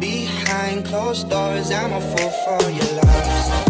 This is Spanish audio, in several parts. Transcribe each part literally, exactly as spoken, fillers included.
behind closed doors. I'm a fool for your love.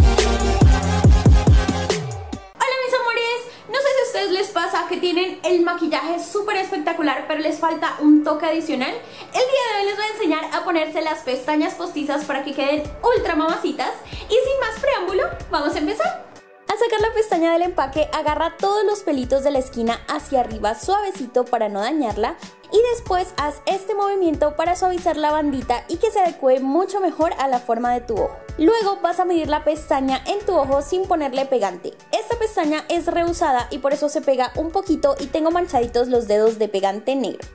Les pasa que tienen el maquillaje súper espectacular pero les falta un toque adicional. El día de hoy les voy a enseñar a ponerse las pestañas postizas para que queden ultra mamacitas. Y sin más preámbulo, vamos a empezar. Al sacar la pestaña del empaque, agarra todos los pelitos de la esquina hacia arriba suavecito para no dañarla. Y después haz este movimiento para suavizar la bandita y que se adecue mucho mejor a la forma de tu ojo. Luego vas a medir la pestaña en tu ojo sin ponerle pegante. Esta pestaña es reusada y por eso se pega un poquito y tengo manchaditos los dedos de pegante negro.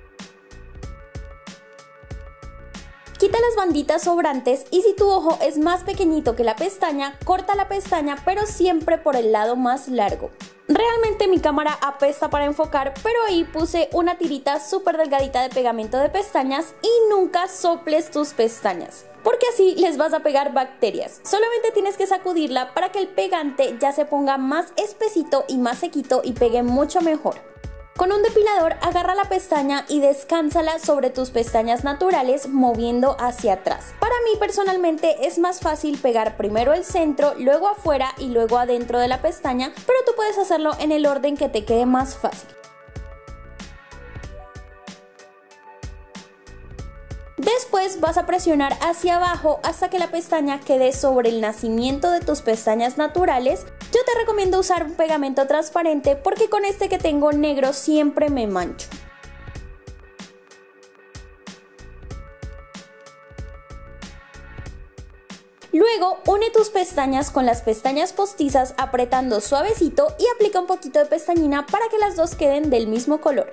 Quita las banditas sobrantes y si tu ojo es más pequeñito que la pestaña, corta la pestaña pero siempre por el lado más largo. Realmente mi cámara apesta para enfocar, pero ahí puse una tirita súper delgadita de pegamento de pestañas y nunca soples tus pestañas, porque así les vas a pegar bacterias. Solamente tienes que sacudirla para que el pegante ya se ponga más espesito y más sequito y pegue mucho mejor. Con un depilador agarra la pestaña y descánsala sobre tus pestañas naturales moviendo hacia atrás. Para mí personalmente es más fácil pegar primero el centro, luego afuera y luego adentro de la pestaña, pero tú puedes hacerlo en el orden que te quede más fácil. Después vas a presionar hacia abajo hasta que la pestaña quede sobre el nacimiento de tus pestañas naturales. Yo te recomiendo usar un pegamento transparente porque con este que tengo negro siempre me mancho. Luego une tus pestañas con las pestañas postizas apretando suavecito y aplica un poquito de pestañina para que las dos queden del mismo color.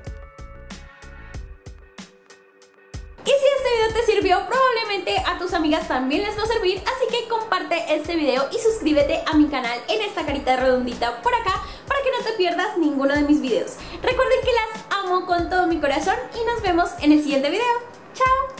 Y si este video te sirvió, probablemente a tus amigas también les va a servir, así que comparte este video y suscríbete a mi canal en esta carita redondita por acá para que no te pierdas ninguno de mis videos. Recuerden que las amo con todo mi corazón y nos vemos en el siguiente video.